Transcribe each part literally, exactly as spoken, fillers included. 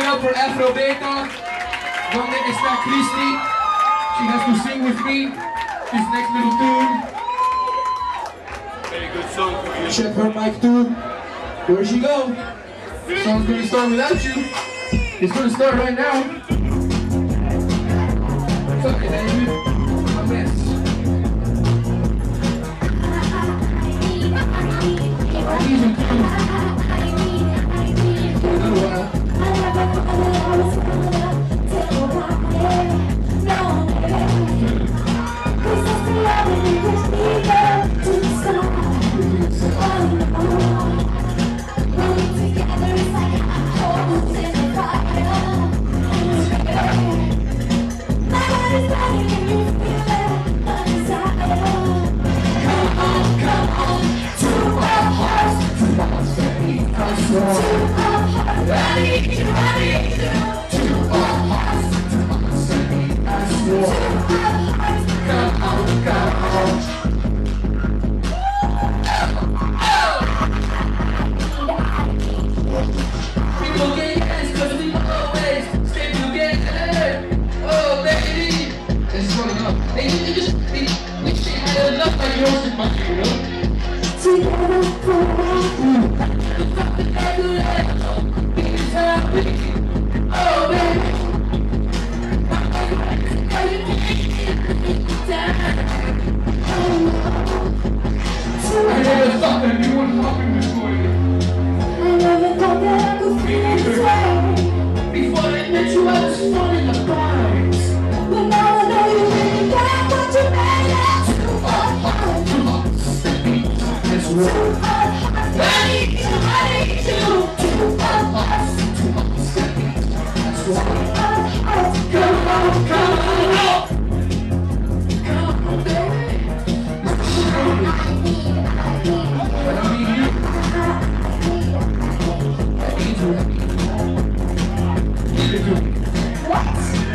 up for Afro Beta. Donde está Christy? She has to sing with me this next little tune. Very good song for you. Check her mic too. Where'd she go? Song's gonna start without you. It's gonna start right now. It's okay, David. A mess. Easy too. For a little while. I need you, I need you. To our hearts, to our city, I swore. To our hearts, come on, come on. People get yes, cause we always stay together. Oh, baby. It's going up. They just, they, we should have enough like yours and mine, you know? Together forever. Oh, baby. I never thought that you would love me before you. I never thought that I could feel this way. Before I met you, I was falling apart. But now I know you really got what you made it. To our heart, to our Let's roll. I need you, I need you. To our hearts. Come on, come on, come on, baby. I need you. I need you. I need you. Give it to me. What?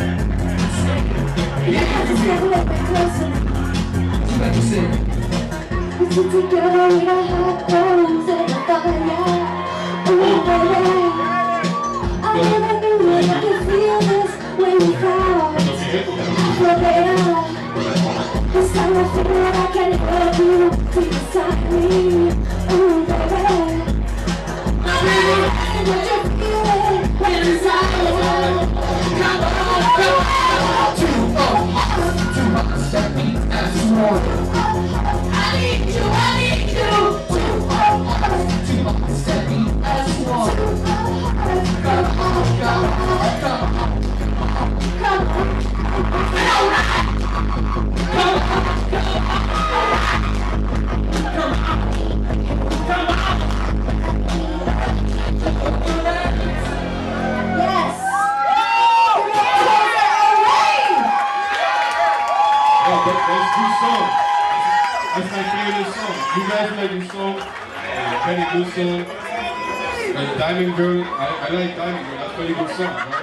Give it to me. Step a little bit closer. What you about to say? We sit together in our hot homes and a fire. Oh, baby. I never knew that I could feel this when you cry. But baby, this time I feel like I can help you deep inside me. Ooh, baby, I really like what you're feeling when inside you. Come on, come on, to our hearts, to our that beat as one. I need you, I need you. To our hearts, to our that beat as one. Come on, come on, come on, come on, come on, come Yes! Oh, that, that's a good song. That's my favorite song. You guys like this song? Uh, Kenny Wilson, uh, Diamond Girl. I, I like Diamond Girl. That's a very good song. Right?